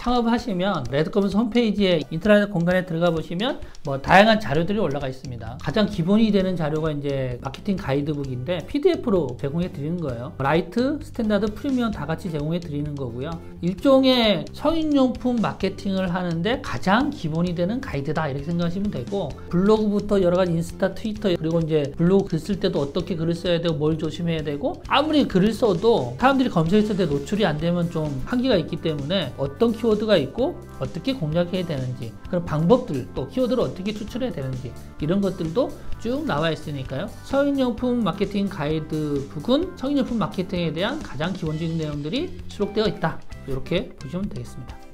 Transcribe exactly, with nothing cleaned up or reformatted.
창업하시면 레드커머스 홈페이지에 인트라넷 공간에 들어가 보시면 뭐 다양한 자료들이 올라가 있습니다. 가장 기본이 되는 자료가 이제 마케팅 가이드북인데 피디에프로 제공해 드리는 거예요. 라이트, 스탠다드, 프리미엄 다 같이 제공해 드리는 거고요. 일종의 성인용품 마케팅을 하는데 가장 기본이 되는 가이드다 이렇게 생각하시면 되고, 블로그부터 여러 가지 인스타, 트위터, 그리고 이제 블로그 글 쓸 때도 어떻게 글을 써야 되고 뭘 조심해야 되고, 아무리 글을 써도 사람들이 검색했을 때 노출이 안 되면 좀 한계가 있기 때문에 어떤 키워드가 있고 어떻게 공략해야 되는지, 그런 방법들, 또 키워드를 어떻게 추출해야 되는지, 이런 것들도 쭉 나와 있으니까요. 성인용품 마케팅 가이드북은 성인용품 마케팅에 대한 가장 기본적인 내용들이 수록되어 있다, 이렇게 보시면 되겠습니다.